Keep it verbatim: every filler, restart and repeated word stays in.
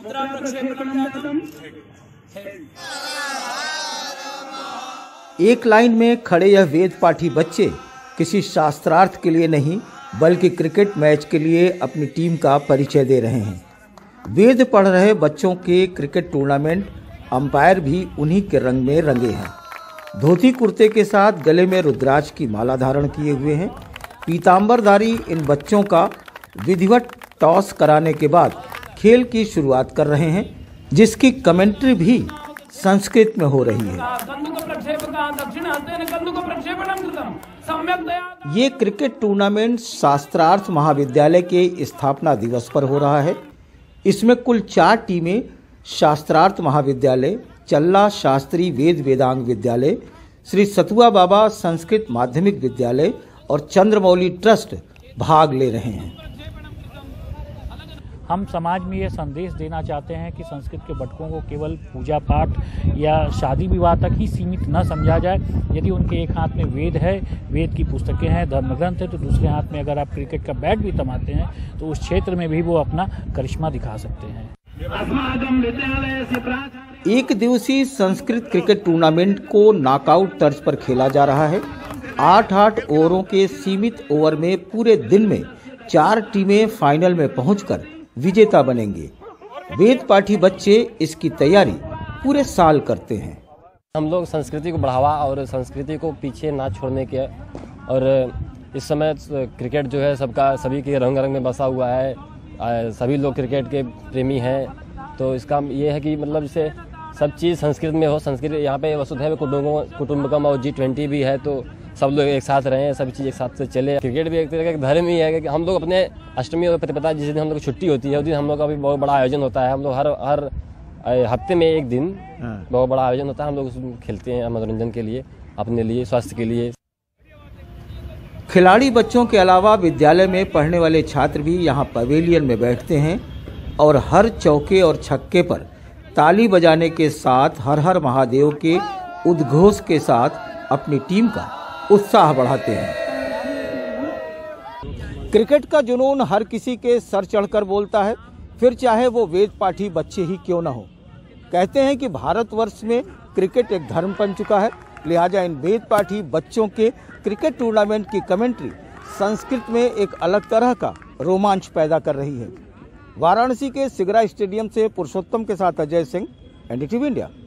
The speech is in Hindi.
एक लाइन में खड़े यह वेद पाठी बच्चे किसी शास्त्रार्थ के लिए नहीं बल्कि क्रिकेट मैच के लिए अपनी टीम का परिचय दे रहे हैं। वेद पढ़ रहे बच्चों के क्रिकेट टूर्नामेंट अंपायर भी उन्हीं के रंग में रंगे हैं। धोती कुर्ते के साथ गले में रुद्राक्ष की माला धारण किए हुए हैं। पीतांबरधारी इन बच्चों का विधिवत टॉस कराने के बाद खेल की शुरुआत कर रहे हैं, जिसकी कमेंट्री भी संस्कृत में हो रही है। ये क्रिकेट टूर्नामेंट शास्त्रार्थ महाविद्यालय के स्थापना दिवस पर हो रहा है। इसमें कुल चार टीमें शास्त्रार्थ महाविद्यालय, चल्ला शास्त्री वेद वेदांग विद्यालय, श्री सतुआ बाबा संस्कृत माध्यमिक विद्यालय और चंद्रमौली ट्रस्ट भाग ले रहे हैं। हम समाज में ये संदेश देना चाहते हैं कि संस्कृत के बटकों को केवल पूजा पाठ या शादी विवाह तक ही सीमित न समझा जाए। यदि उनके एक हाथ में वेद है, वेद की पुस्तकें हैं, धर्म ग्रंथ है, तो दूसरे हाथ में अगर आप क्रिकेट का बैट भी थमाते हैं तो उस क्षेत्र में भी वो अपना करिश्मा दिखा सकते हैं। एक दिवसीय संस्कृत क्रिकेट टूर्नामेंट को नॉकआउट तर्ज पर खेला जा रहा है। आठ आठ ओवरों के सीमित ओवर में पूरे दिन में चार टीमें फाइनल में पहुंचकर विजेता बनेंगे। वेद पाठी बच्चे इसकी तैयारी पूरे साल करते हैं। हम लोग संस्कृति को बढ़ावा और संस्कृति को पीछे ना छोड़ने के, और इस समय क्रिकेट जो है सबका सभी के रंग रंग में बसा हुआ है। सभी लोग क्रिकेट के प्रेमी हैं, तो इसका ये है कि मतलब जैसे सब चीज़ संस्कृत में हो। संस्कृत यहाँ पे वसुधैव कुटुंबकम और जी ट्वेंटी भी है, तो सब लोग एक साथ रहें, सब चीज़ एक साथ से चले। क्रिकेट भी एक तरह का धर्म ही है कि हम लोग अपने अष्टमी और प्रतिपदा जिस दिन हम लोग छुट्टी होती है उस दिन हम लोग का भी बहुत बड़ा आयोजन होता है। हम लोग हर हर हफ्ते में एक दिन बहुत बड़ा आयोजन होता है। हम लोग उसमें खेलते हैं मनोरंजन के लिए, अपने लिए, स्वास्थ्य के लिए। खिलाड़ी बच्चों के अलावा विद्यालय में पढ़ने वाले छात्र भी यहाँ पवेलियन में बैठते हैं और हर चौके और छक्के पर ताली बजाने के साथ हर हर महादेव के उद्घोष के साथ अपनी टीम का उत्साह बढ़ाते हैं। क्रिकेट का जुनून हर किसी के सर चढ़कर बोलता है, फिर चाहे वो वेद पाठी बच्चे ही क्यों न हो। कहते हैं कि भारतवर्ष में क्रिकेट एक धर्म बन चुका है, लिहाजा इन वेद पाठी बच्चों के क्रिकेट टूर्नामेंट की कमेंट्री संस्कृत में एक अलग तरह का रोमांच पैदा कर रही है। वाराणसी के सिगरा स्टेडियम से पुरुषोत्तम के साथ अजय सिंह, एनडीटीवी इंडिया।